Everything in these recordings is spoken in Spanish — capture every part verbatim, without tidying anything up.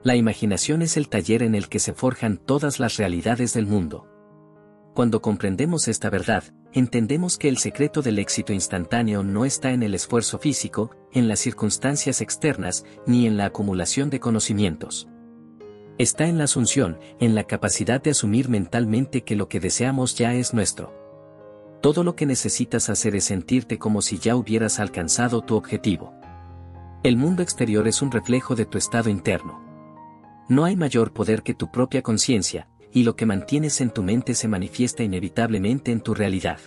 La imaginación es el taller en el que se forjan todas las realidades del mundo. Cuando comprendemos esta verdad, entendemos que el secreto del éxito instantáneo no está en el esfuerzo físico, en las circunstancias externas, ni en la acumulación de conocimientos. Está en la asunción, en la capacidad de asumir mentalmente que lo que deseamos ya es nuestro. Todo lo que necesitas hacer es sentirte como si ya hubieras alcanzado tu objetivo. El mundo exterior es un reflejo de tu estado interno. No hay mayor poder que tu propia conciencia, y lo que mantienes en tu mente se manifiesta inevitablemente en tu realidad.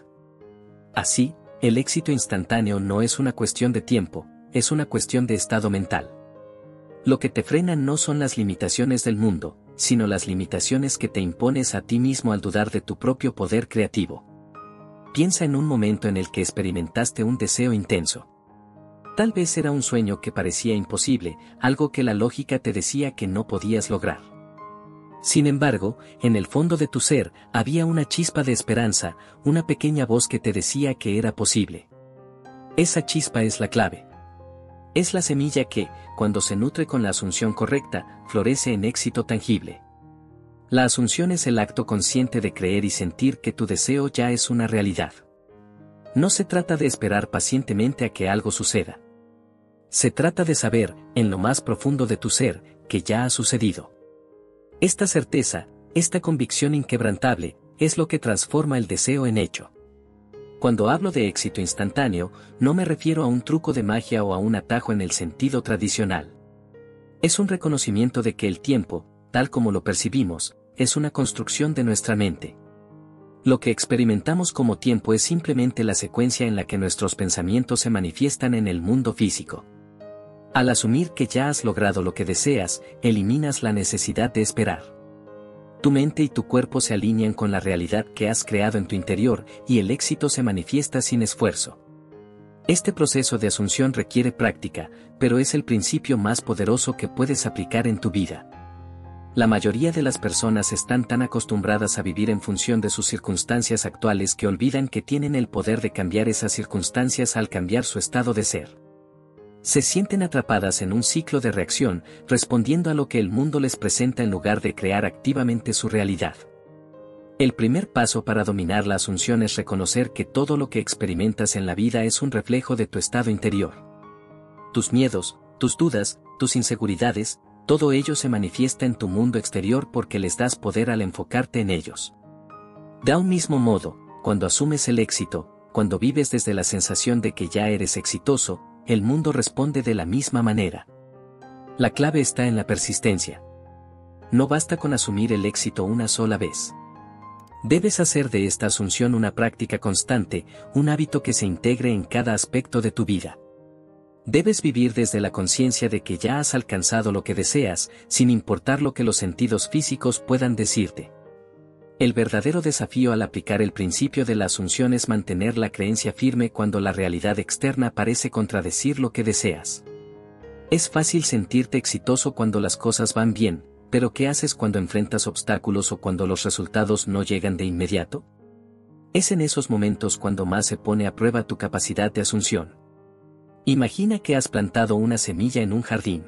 Así, el éxito instantáneo no es una cuestión de tiempo, es una cuestión de estado mental. Lo que te frena no son las limitaciones del mundo, sino las limitaciones que te impones a ti mismo al dudar de tu propio poder creativo. Piensa en un momento en el que experimentaste un deseo intenso. Tal vez era un sueño que parecía imposible, algo que la lógica te decía que no podías lograr. Sin embargo, en el fondo de tu ser, había una chispa de esperanza, una pequeña voz que te decía que era posible. Esa chispa es la clave. Es la semilla que, cuando se nutre con la asunción correcta, florece en éxito tangible. La asunción es el acto consciente de creer y sentir que tu deseo ya es una realidad. No se trata de esperar pacientemente a que algo suceda. Se trata de saber, en lo más profundo de tu ser, que ya ha sucedido. Esta certeza, esta convicción inquebrantable, es lo que transforma el deseo en hecho. Cuando hablo de éxito instantáneo, no me refiero a un truco de magia o a un atajo en el sentido tradicional. Es un reconocimiento de que el tiempo, tal como lo percibimos, es una construcción de nuestra mente. Lo que experimentamos como tiempo es simplemente la secuencia en la que nuestros pensamientos se manifiestan en el mundo físico. Al asumir que ya has logrado lo que deseas, eliminas la necesidad de esperar. Tu mente y tu cuerpo se alinean con la realidad que has creado en tu interior, y el éxito se manifiesta sin esfuerzo. Este proceso de asunción requiere práctica, pero es el principio más poderoso que puedes aplicar en tu vida. La mayoría de las personas están tan acostumbradas a vivir en función de sus circunstancias actuales que olvidan que tienen el poder de cambiar esas circunstancias al cambiar su estado de ser. Se sienten atrapadas en un ciclo de reacción, respondiendo a lo que el mundo les presenta en lugar de crear activamente su realidad. El primer paso para dominar la asunción es reconocer que todo lo que experimentas en la vida es un reflejo de tu estado interior. Tus miedos, tus dudas, tus inseguridades, todo ello se manifiesta en tu mundo exterior porque les das poder al enfocarte en ellos. De un mismo modo, cuando asumes el éxito, cuando vives desde la sensación de que ya eres exitoso, el mundo responde de la misma manera. La clave está en la persistencia. No basta con asumir el éxito una sola vez. Debes hacer de esta asunción una práctica constante, un hábito que se integre en cada aspecto de tu vida. Debes vivir desde la conciencia de que ya has alcanzado lo que deseas, sin importar lo que los sentidos físicos puedan decirte. El verdadero desafío al aplicar el principio de la asunción es mantener la creencia firme cuando la realidad externa parece contradecir lo que deseas. Es fácil sentirte exitoso cuando las cosas van bien, pero ¿qué haces cuando enfrentas obstáculos o cuando los resultados no llegan de inmediato? Es en esos momentos cuando más se pone a prueba tu capacidad de asunción. Imagina que has plantado una semilla en un jardín.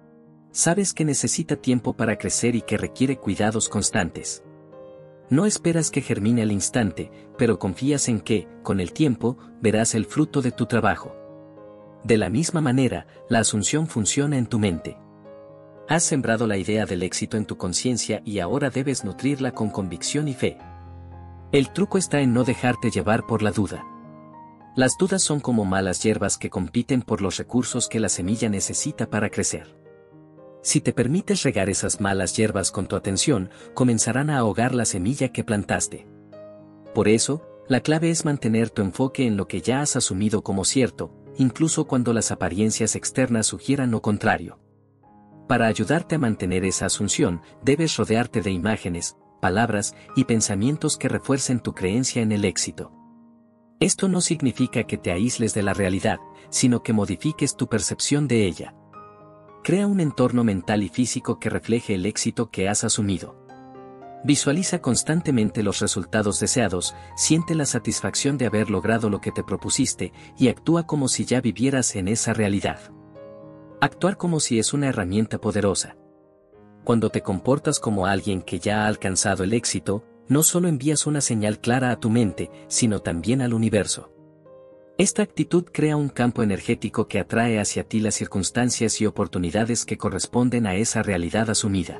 Sabes que necesita tiempo para crecer y que requiere cuidados constantes. No esperas que germine al instante, pero confías en que, con el tiempo, verás el fruto de tu trabajo. De la misma manera, la asunción funciona en tu mente. Has sembrado la idea del éxito en tu conciencia y ahora debes nutrirla con convicción y fe. El truco está en no dejarte llevar por la duda. Las dudas son como malas hierbas que compiten por los recursos que la semilla necesita para crecer. Si te permites regar esas malas hierbas con tu atención, comenzarán a ahogar la semilla que plantaste. Por eso, la clave es mantener tu enfoque en lo que ya has asumido como cierto, incluso cuando las apariencias externas sugieran lo contrario. Para ayudarte a mantener esa asunción, debes rodearte de imágenes, palabras y pensamientos que refuercen tu creencia en el éxito. Esto no significa que te aísles de la realidad, sino que modifiques tu percepción de ella. Crea un entorno mental y físico que refleje el éxito que has asumido. Visualiza constantemente los resultados deseados, siente la satisfacción de haber logrado lo que te propusiste, y actúa como si ya vivieras en esa realidad. Actuar como si es una herramienta poderosa. Cuando te comportas como alguien que ya ha alcanzado el éxito, no solo envías una señal clara a tu mente, sino también al universo. Esta actitud crea un campo energético que atrae hacia ti las circunstancias y oportunidades que corresponden a esa realidad asumida.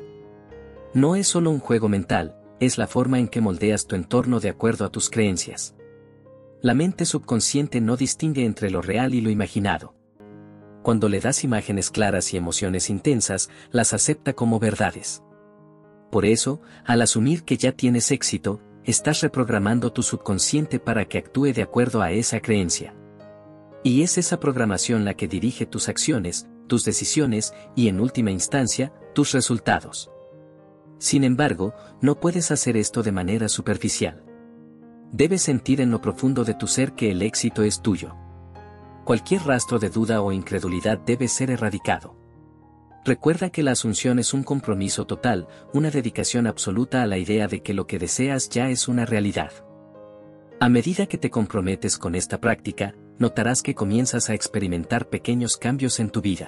No es solo un juego mental, es la forma en que moldeas tu entorno de acuerdo a tus creencias. La mente subconsciente no distingue entre lo real y lo imaginado. Cuando le das imágenes claras y emociones intensas, las acepta como verdades. Por eso, al asumir que ya tienes éxito, estás reprogramando tu subconsciente para que actúe de acuerdo a esa creencia. Y es esa programación la que dirige tus acciones, tus decisiones y, en última instancia, tus resultados. Sin embargo, no puedes hacer esto de manera superficial. Debes sentir en lo profundo de tu ser que el éxito es tuyo. Cualquier rastro de duda o incredulidad debe ser erradicado. Recuerda que la asunción es un compromiso total, una dedicación absoluta a la idea de que lo que deseas ya es una realidad. A medida que te comprometes con esta práctica, notarás que comienzas a experimentar pequeños cambios en tu vida.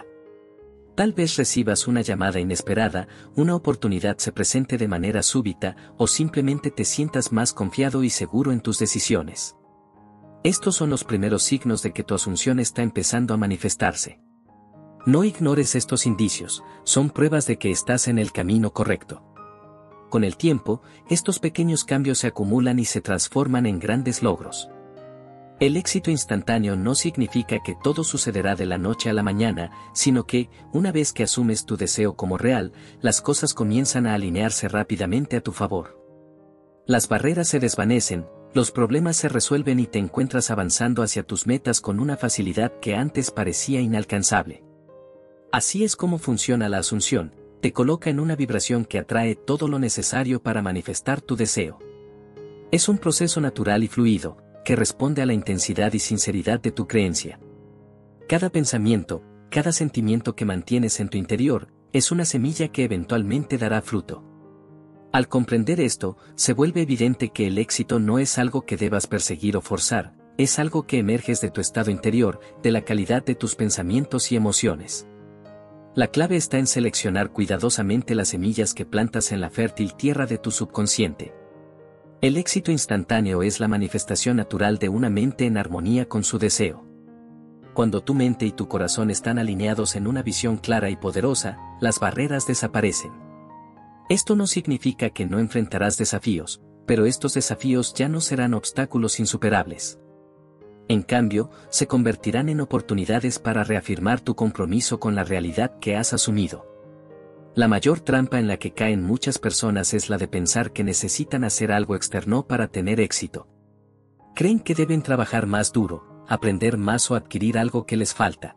Tal vez recibas una llamada inesperada, una oportunidad se presente de manera súbita, o simplemente te sientas más confiado y seguro en tus decisiones. Estos son los primeros signos de que tu asunción está empezando a manifestarse. No ignores estos indicios, son pruebas de que estás en el camino correcto. Con el tiempo, estos pequeños cambios se acumulan y se transforman en grandes logros. El éxito instantáneo no significa que todo sucederá de la noche a la mañana, sino que, una vez que asumes tu deseo como real, las cosas comienzan a alinearse rápidamente a tu favor. Las barreras se desvanecen, los problemas se resuelven y te encuentras avanzando hacia tus metas con una facilidad que antes parecía inalcanzable. Así es como funciona la asunción, te coloca en una vibración que atrae todo lo necesario para manifestar tu deseo. Es un proceso natural y fluido, que responde a la intensidad y sinceridad de tu creencia. Cada pensamiento, cada sentimiento que mantienes en tu interior, es una semilla que eventualmente dará fruto. Al comprender esto, se vuelve evidente que el éxito no es algo que debas perseguir o forzar, es algo que emerges de tu estado interior, de la calidad de tus pensamientos y emociones. La clave está en seleccionar cuidadosamente las semillas que plantas en la fértil tierra de tu subconsciente. El éxito instantáneo es la manifestación natural de una mente en armonía con su deseo. Cuando tu mente y tu corazón están alineados en una visión clara y poderosa, las barreras desaparecen. Esto no significa que no enfrentarás desafíos, pero estos desafíos ya no serán obstáculos insuperables. En cambio, se convertirán en oportunidades para reafirmar tu compromiso con la realidad que has asumido. La mayor trampa en la que caen muchas personas es la de pensar que necesitan hacer algo externo para tener éxito. Creen que deben trabajar más duro, aprender más o adquirir algo que les falta.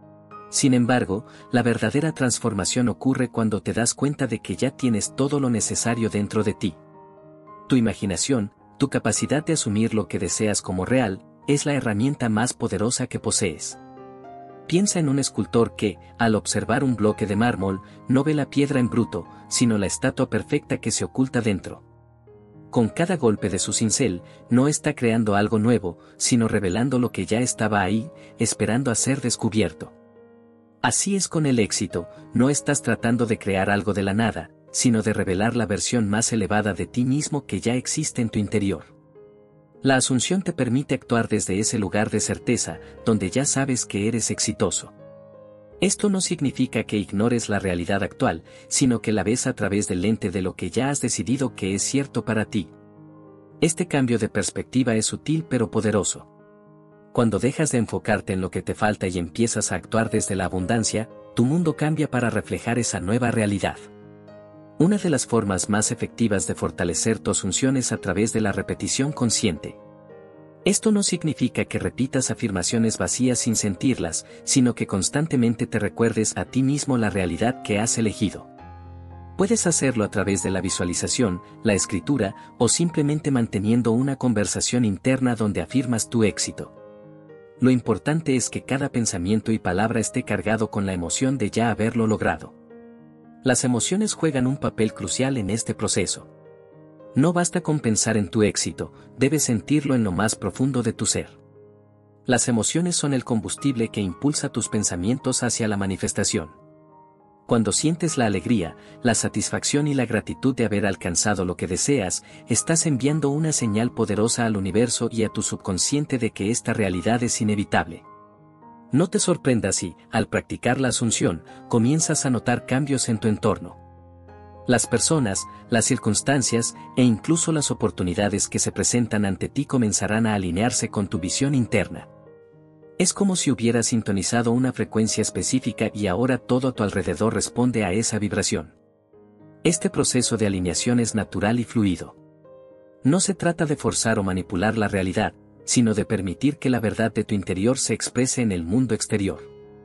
Sin embargo, la verdadera transformación ocurre cuando te das cuenta de que ya tienes todo lo necesario dentro de ti. Tu imaginación, tu capacidad de asumir lo que deseas como real, es la herramienta más poderosa que posees. Piensa en un escultor que, al observar un bloque de mármol, no ve la piedra en bruto, sino la estatua perfecta que se oculta dentro. Con cada golpe de su cincel, no está creando algo nuevo, sino revelando lo que ya estaba ahí, esperando a ser descubierto. Así es con el éxito, no estás tratando de crear algo de la nada, sino de revelar la versión más elevada de ti mismo que ya existe en tu interior. La asunción te permite actuar desde ese lugar de certeza, donde ya sabes que eres exitoso. Esto no significa que ignores la realidad actual, sino que la ves a través del lente de lo que ya has decidido que es cierto para ti. Este cambio de perspectiva es sutil pero poderoso. Cuando dejas de enfocarte en lo que te falta y empiezas a actuar desde la abundancia, tu mundo cambia para reflejar esa nueva realidad. Una de las formas más efectivas de fortalecer tu asunción es a través de la repetición consciente. Esto no significa que repitas afirmaciones vacías sin sentirlas, sino que constantemente te recuerdes a ti mismo la realidad que has elegido. Puedes hacerlo a través de la visualización, la escritura, o simplemente manteniendo una conversación interna donde afirmas tu éxito. Lo importante es que cada pensamiento y palabra esté cargado con la emoción de ya haberlo logrado. Las emociones juegan un papel crucial en este proceso. No basta con pensar en tu éxito, debes sentirlo en lo más profundo de tu ser. Las emociones son el combustible que impulsa tus pensamientos hacia la manifestación. Cuando sientes la alegría, la satisfacción y la gratitud de haber alcanzado lo que deseas, estás enviando una señal poderosa al universo y a tu subconsciente de que esta realidad es inevitable. No te sorprendas si, al practicar la asunción, comienzas a notar cambios en tu entorno. Las personas, las circunstancias e incluso las oportunidades que se presentan ante ti comenzarán a alinearse con tu visión interna. Es como si hubieras sintonizado una frecuencia específica y ahora todo a tu alrededor responde a esa vibración. Este proceso de alineación es natural y fluido. No se trata de forzar o manipular la realidad, sino de permitir que la verdad de tu interior se exprese en el mundo exterior.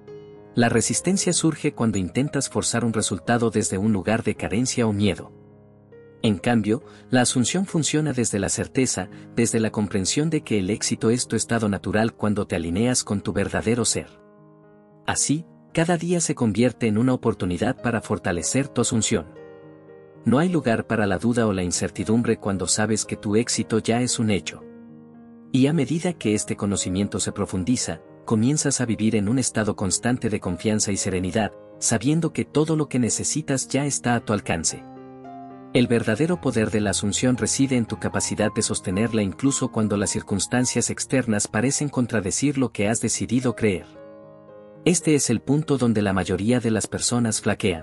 La resistencia surge cuando intentas forzar un resultado desde un lugar de carencia o miedo. En cambio, la asunción funciona desde la certeza, desde la comprensión de que el éxito es tu estado natural cuando te alineas con tu verdadero ser. Así, cada día se convierte en una oportunidad para fortalecer tu asunción. No hay lugar para la duda o la incertidumbre cuando sabes que tu éxito ya es un hecho. Y a medida que este conocimiento se profundiza, comienzas a vivir en un estado constante de confianza y serenidad, sabiendo que todo lo que necesitas ya está a tu alcance. El verdadero poder de la asunción reside en tu capacidad de sostenerla incluso cuando las circunstancias externas parecen contradecir lo que has decidido creer. Este es el punto donde la mayoría de las personas flaquean.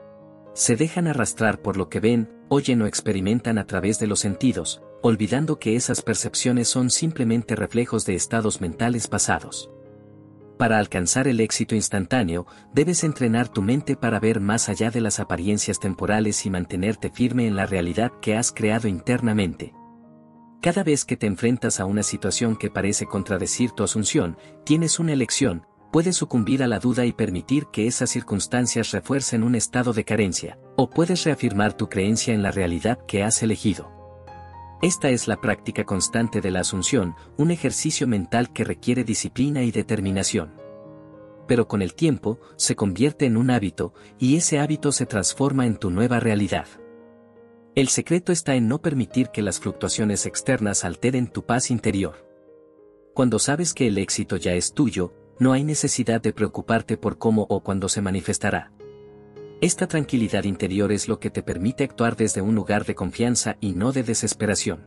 Se dejan arrastrar por lo que ven, oyen o experimentan a través de los sentidos, olvidando que esas percepciones son simplemente reflejos de estados mentales pasados. Para alcanzar el éxito instantáneo, debes entrenar tu mente para ver más allá de las apariencias temporales y mantenerte firme en la realidad que has creado internamente. Cada vez que te enfrentas a una situación que parece contradecir tu asunción, tienes una elección: puedes sucumbir a la duda y permitir que esas circunstancias refuercen un estado de carencia, o puedes reafirmar tu creencia en la realidad que has elegido. Esta es la práctica constante de la asunción, un ejercicio mental que requiere disciplina y determinación. Pero con el tiempo, se convierte en un hábito, y ese hábito se transforma en tu nueva realidad. El secreto está en no permitir que las fluctuaciones externas alteren tu paz interior. Cuando sabes que el éxito ya es tuyo, no hay necesidad de preocuparte por cómo o cuándo se manifestará. Esta tranquilidad interior es lo que te permite actuar desde un lugar de confianza y no de desesperación.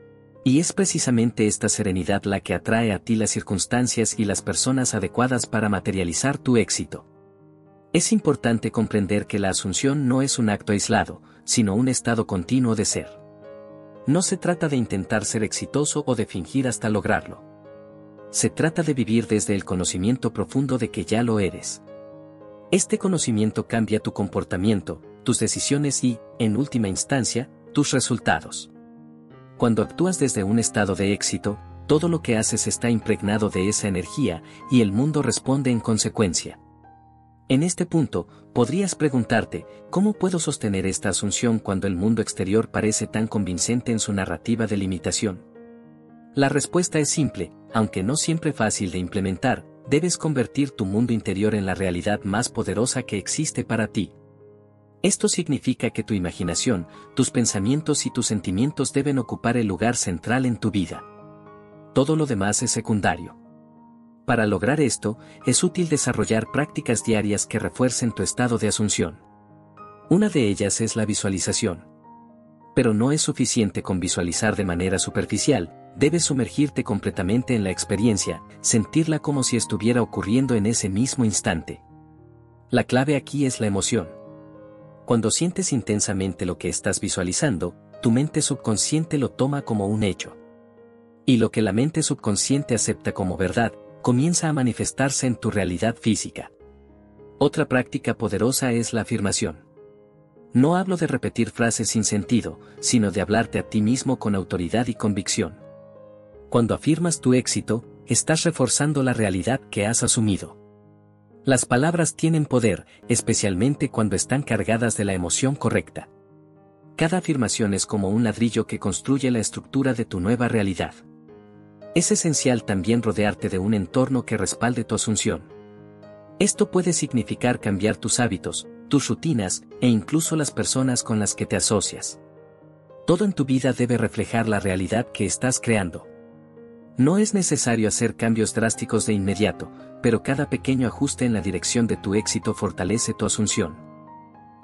Y es precisamente esta serenidad la que atrae a ti las circunstancias y las personas adecuadas para materializar tu éxito. Es importante comprender que la asunción no es un acto aislado, sino un estado continuo de ser. No se trata de intentar ser exitoso o de fingir hasta lograrlo. Se trata de vivir desde el conocimiento profundo de que ya lo eres. Este conocimiento cambia tu comportamiento, tus decisiones y, en última instancia, tus resultados. Cuando actúas desde un estado de éxito, todo lo que haces está impregnado de esa energía, y el mundo responde en consecuencia. En este punto, podrías preguntarte: ¿cómo puedo sostener esta asunción cuando el mundo exterior parece tan convincente en su narrativa de limitación? La respuesta es simple: aunque no siempre fácil de implementar, debes convertir tu mundo interior en la realidad más poderosa que existe para ti. Esto significa que tu imaginación, tus pensamientos y tus sentimientos deben ocupar el lugar central en tu vida. Todo lo demás es secundario. Para lograr esto, es útil desarrollar prácticas diarias que refuercen tu estado de asunción. Una de ellas es la visualización. Pero no es suficiente con visualizar de manera superficial, debes sumergirte completamente en la experiencia, sentirla como si estuviera ocurriendo en ese mismo instante. La clave aquí es la emoción. Cuando sientes intensamente lo que estás visualizando, tu mente subconsciente lo toma como un hecho. Y lo que la mente subconsciente acepta como verdad, comienza a manifestarse en tu realidad física. Otra práctica poderosa es la afirmación. No hablo de repetir frases sin sentido, sino de hablarte a ti mismo con autoridad y convicción. Cuando afirmas tu éxito, estás reforzando la realidad que has asumido. Las palabras tienen poder, especialmente cuando están cargadas de la emoción correcta. Cada afirmación es como un ladrillo que construye la estructura de tu nueva realidad. Es esencial también rodearte de un entorno que respalde tu asunción. Esto puede significar cambiar tus hábitos, tus rutinas, e incluso las personas con las que te asocias. Todo en tu vida debe reflejar la realidad que estás creando. No es necesario hacer cambios drásticos de inmediato, pero cada pequeño ajuste en la dirección de tu éxito fortalece tu asunción.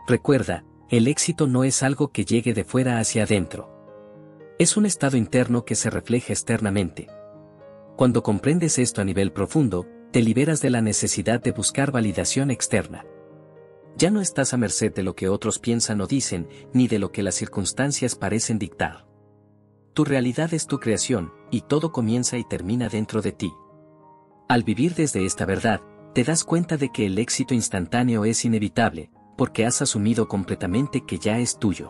Recuerda, el éxito no es algo que llegue de fuera hacia adentro. Es un estado interno que se refleja externamente. Cuando comprendes esto a nivel profundo, te liberas de la necesidad de buscar validación externa. Ya no estás a merced de lo que otros piensan o dicen, ni de lo que las circunstancias parecen dictar. Tu realidad es tu creación, y todo comienza y termina dentro de ti. Al vivir desde esta verdad, te das cuenta de que el éxito instantáneo es inevitable, porque has asumido completamente que ya es tuyo.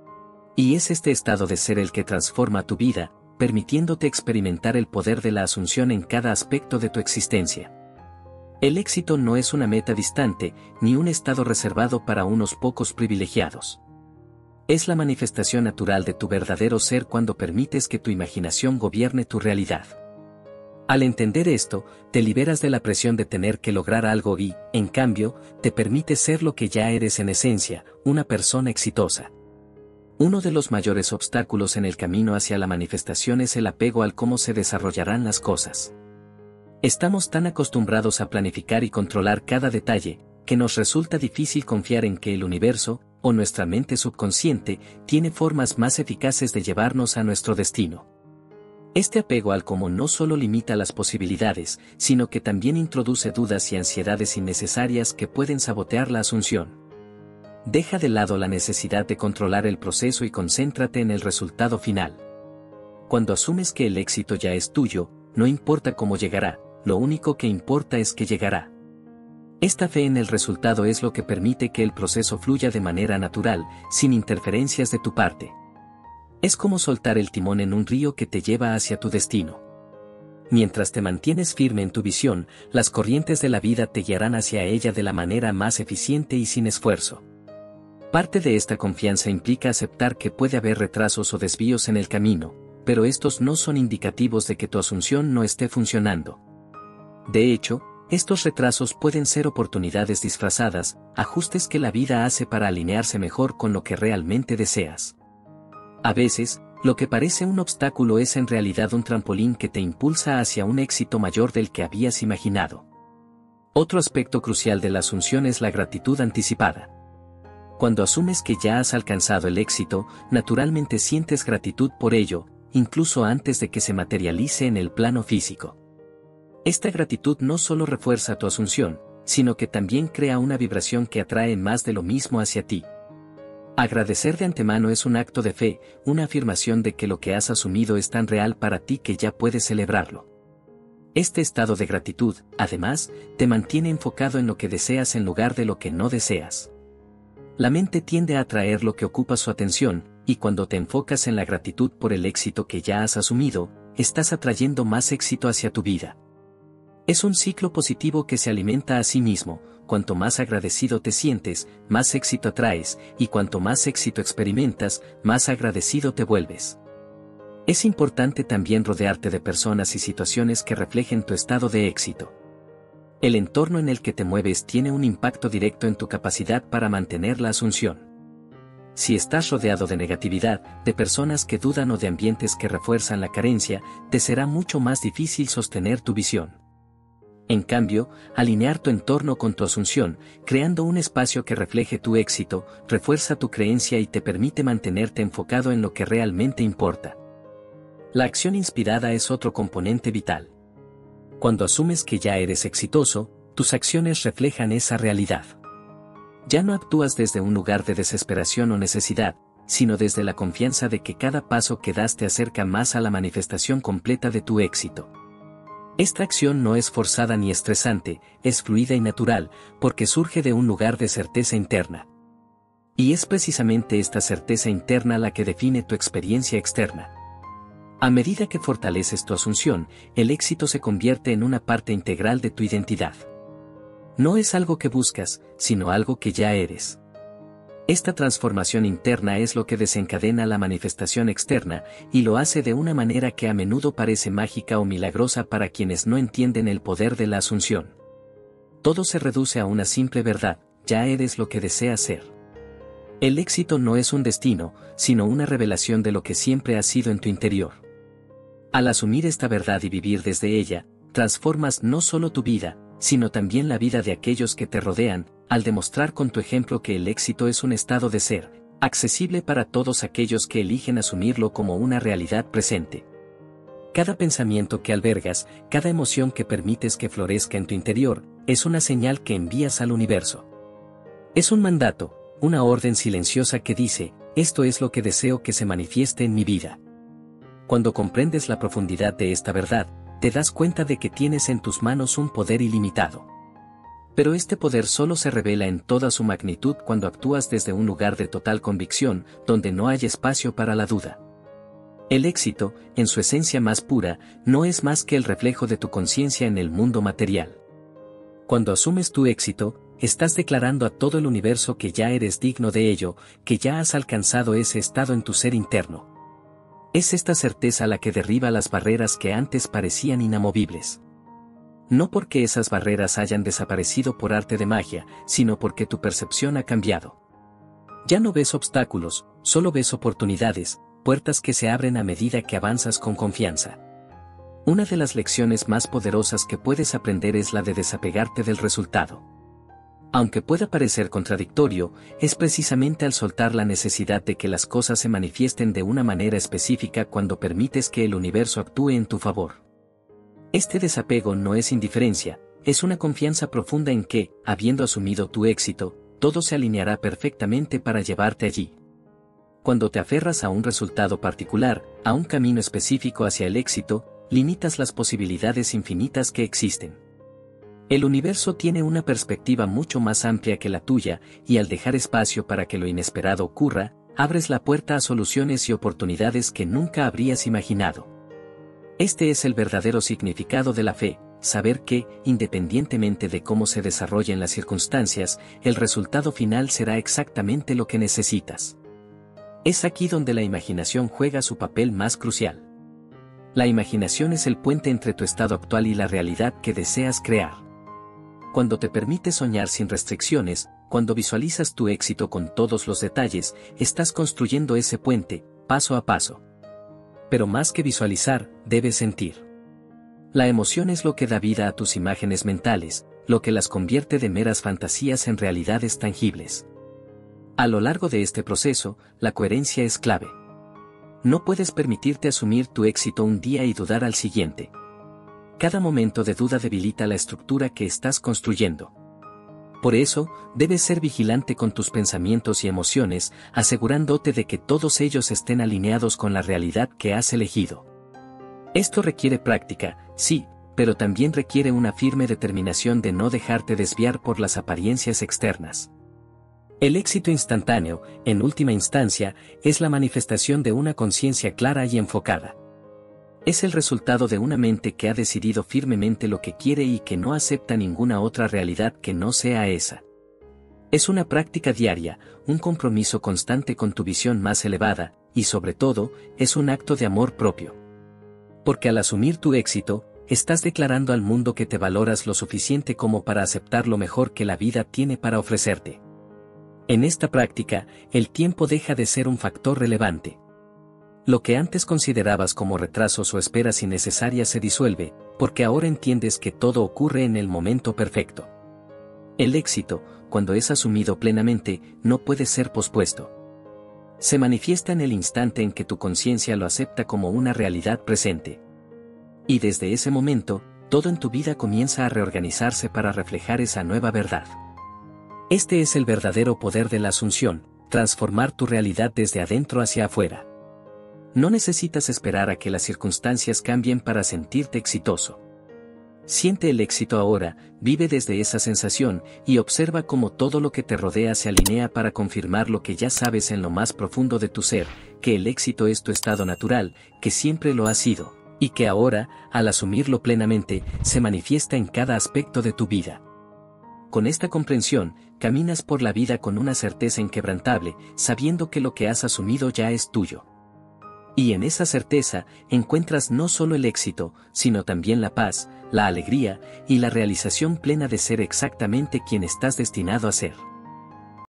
Y es este estado de ser el que transforma tu vida, permitiéndote experimentar el poder de la asunción en cada aspecto de tu existencia. El éxito no es una meta distante, ni un estado reservado para unos pocos privilegiados. Es la manifestación natural de tu verdadero ser cuando permites que tu imaginación gobierne tu realidad. Al entender esto, te liberas de la presión de tener que lograr algo y, en cambio, te permites ser lo que ya eres en esencia, una persona exitosa. Uno de los mayores obstáculos en el camino hacia la manifestación es el apego al cómo se desarrollarán las cosas. Estamos tan acostumbrados a planificar y controlar cada detalle, que nos resulta difícil confiar en que el universo, o nuestra mente subconsciente, tiene formas más eficaces de llevarnos a nuestro destino. Este apego al cómo no solo limita las posibilidades, sino que también introduce dudas y ansiedades innecesarias que pueden sabotear la asunción. Deja de lado la necesidad de controlar el proceso y concéntrate en el resultado final. Cuando asumes que el éxito ya es tuyo, no importa cómo llegará, lo único que importa es que llegará. Esta fe en el resultado es lo que permite que el proceso fluya de manera natural, sin interferencias de tu parte. Es como soltar el timón en un río que te lleva hacia tu destino. Mientras te mantienes firme en tu visión, las corrientes de la vida te guiarán hacia ella de la manera más eficiente y sin esfuerzo. Parte de esta confianza implica aceptar que puede haber retrasos o desvíos en el camino, pero estos no son indicativos de que tu asunción no esté funcionando. De hecho, estos retrasos pueden ser oportunidades disfrazadas, ajustes que la vida hace para alinearse mejor con lo que realmente deseas. A veces, lo que parece un obstáculo es en realidad un trampolín que te impulsa hacia un éxito mayor del que habías imaginado. Otro aspecto crucial de la asunción es la gratitud anticipada. Cuando asumes que ya has alcanzado el éxito, naturalmente sientes gratitud por ello, incluso antes de que se materialice en el plano físico. Esta gratitud no solo refuerza tu asunción, sino que también crea una vibración que atrae más de lo mismo hacia ti. Agradecer de antemano es un acto de fe, una afirmación de que lo que has asumido es tan real para ti que ya puedes celebrarlo. Este estado de gratitud, además, te mantiene enfocado en lo que deseas en lugar de lo que no deseas. La mente tiende a atraer lo que ocupa su atención, y cuando te enfocas en la gratitud por el éxito que ya has asumido, estás atrayendo más éxito hacia tu vida. Es un ciclo positivo que se alimenta a sí mismo. Cuanto más agradecido te sientes, más éxito atraes, y cuanto más éxito experimentas, más agradecido te vuelves. Es importante también rodearte de personas y situaciones que reflejen tu estado de éxito. El entorno en el que te mueves tiene un impacto directo en tu capacidad para mantener la asunción. Si estás rodeado de negatividad, de personas que dudan o de ambientes que refuerzan la carencia, te será mucho más difícil sostener tu visión. En cambio, alinear tu entorno con tu asunción, creando un espacio que refleje tu éxito, refuerza tu creencia y te permite mantenerte enfocado en lo que realmente importa. La acción inspirada es otro componente vital. Cuando asumes que ya eres exitoso, tus acciones reflejan esa realidad. Ya no actúas desde un lugar de desesperación o necesidad, sino desde la confianza de que cada paso que das te acerca más a la manifestación completa de tu éxito. Esta acción no es forzada ni estresante, es fluida y natural, porque surge de un lugar de certeza interna. Y es precisamente esta certeza interna la que define tu experiencia externa. A medida que fortaleces tu asunción, el éxito se convierte en una parte integral de tu identidad. No es algo que buscas, sino algo que ya eres. Esta transformación interna es lo que desencadena la manifestación externa, y lo hace de una manera que a menudo parece mágica o milagrosa para quienes no entienden el poder de la asunción. Todo se reduce a una simple verdad: ya eres lo que deseas ser. El éxito no es un destino, sino una revelación de lo que siempre has sido en tu interior. Al asumir esta verdad y vivir desde ella, transformas no solo tu vida, sino también la vida de aquellos que te rodean, al demostrar con tu ejemplo que el éxito es un estado de ser, accesible para todos aquellos que eligen asumirlo como una realidad presente. Cada pensamiento que albergas, cada emoción que permites que florezca en tu interior, es una señal que envías al universo. Es un mandato, una orden silenciosa que dice, esto es lo que deseo que se manifieste en mi vida. Cuando comprendes la profundidad de esta verdad, te das cuenta de que tienes en tus manos un poder ilimitado. Pero este poder solo se revela en toda su magnitud cuando actúas desde un lugar de total convicción, donde no hay espacio para la duda. El éxito, en su esencia más pura, no es más que el reflejo de tu conciencia en el mundo material. Cuando asumes tu éxito, estás declarando a todo el universo que ya eres digno de ello, que ya has alcanzado ese estado en tu ser interno. Es esta certeza la que derriba las barreras que antes parecían inamovibles. No porque esas barreras hayan desaparecido por arte de magia, sino porque tu percepción ha cambiado. Ya no ves obstáculos, solo ves oportunidades, puertas que se abren a medida que avanzas con confianza. Una de las lecciones más poderosas que puedes aprender es la de desapegarte del resultado. Aunque pueda parecer contradictorio, es precisamente al soltar la necesidad de que las cosas se manifiesten de una manera específica cuando permites que el universo actúe en tu favor. Este desapego no es indiferencia, es una confianza profunda en que, habiendo asumido tu éxito, todo se alineará perfectamente para llevarte allí. Cuando te aferras a un resultado particular, a un camino específico hacia el éxito, limitas las posibilidades infinitas que existen. El universo tiene una perspectiva mucho más amplia que la tuya, y al dejar espacio para que lo inesperado ocurra, abres la puerta a soluciones y oportunidades que nunca habrías imaginado. Este es el verdadero significado de la fe, saber que, independientemente de cómo se desarrollen las circunstancias, el resultado final será exactamente lo que necesitas. Es aquí donde la imaginación juega su papel más crucial. La imaginación es el puente entre tu estado actual y la realidad que deseas crear. Cuando te permites soñar sin restricciones, cuando visualizas tu éxito con todos los detalles, estás construyendo ese puente, paso a paso. Pero más que visualizar, debes sentir. La emoción es lo que da vida a tus imágenes mentales, lo que las convierte de meras fantasías en realidades tangibles. A lo largo de este proceso, la coherencia es clave. No puedes permitirte asumir tu éxito un día y dudar al siguiente. Cada momento de duda debilita la estructura que estás construyendo. Por eso, debes ser vigilante con tus pensamientos y emociones, asegurándote de que todos ellos estén alineados con la realidad que has elegido. Esto requiere práctica, sí, pero también requiere una firme determinación de no dejarte desviar por las apariencias externas. El éxito instantáneo, en última instancia, es la manifestación de una conciencia clara y enfocada. Es el resultado de una mente que ha decidido firmemente lo que quiere y que no acepta ninguna otra realidad que no sea esa. Es una práctica diaria, un compromiso constante con tu visión más elevada, y sobre todo, es un acto de amor propio. Porque al asumir tu éxito, estás declarando al mundo que te valoras lo suficiente como para aceptar lo mejor que la vida tiene para ofrecerte. En esta práctica, el tiempo deja de ser un factor relevante. Lo que antes considerabas como retrasos o esperas innecesarias se disuelve, porque ahora entiendes que todo ocurre en el momento perfecto. El éxito, cuando es asumido plenamente, no puede ser pospuesto. Se manifiesta en el instante en que tu conciencia lo acepta como una realidad presente. Y desde ese momento, todo en tu vida comienza a reorganizarse para reflejar esa nueva verdad. Este es el verdadero poder de la asunción, transformar tu realidad desde adentro hacia afuera. No necesitas esperar a que las circunstancias cambien para sentirte exitoso. Siente el éxito ahora, vive desde esa sensación, y observa cómo todo lo que te rodea se alinea para confirmar lo que ya sabes en lo más profundo de tu ser, que el éxito es tu estado natural, que siempre lo ha sido, y que ahora, al asumirlo plenamente, se manifiesta en cada aspecto de tu vida. Con esta comprensión, caminas por la vida con una certeza inquebrantable, sabiendo que lo que has asumido ya es tuyo. Y en esa certeza, encuentras no solo el éxito, sino también la paz, la alegría, y la realización plena de ser exactamente quien estás destinado a ser.